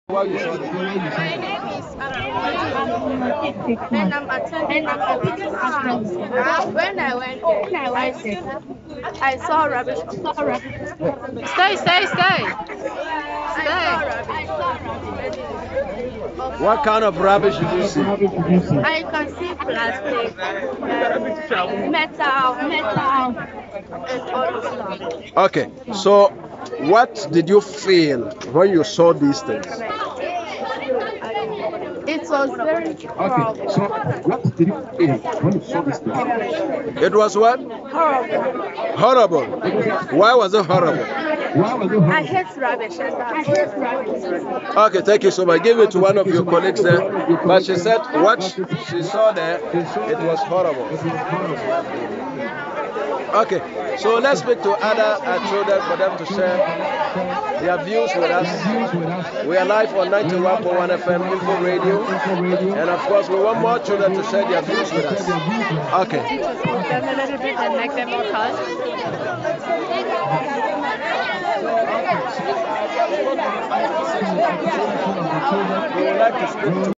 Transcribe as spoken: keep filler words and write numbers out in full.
My name is Arun, and I'm attending African house. When I went there, I, I saw rubbish. Stay, stay, stay. I saw rubbish. What kind of rubbish did you see? I can see plastic, um, metal, metal, and all of that. Okay, so what did you feel when you saw these things? It was very horrible. Okay, so what did you feel when you saw this thing? It was what? Horrible. Horrible. Why was it horrible? Why was it I hate rubbish. I hate rubbish. Okay, thank you so much. Give it to one of your colleagues there. But she said what she saw there, it was horrible. Okay, so let's speak to other uh, children for them to share their views with us. We are live on ninety-one point one F M Info Radio, and of course we want more children to share their views with us. Okay. Them a little bit and make them more calm. We would like to speak to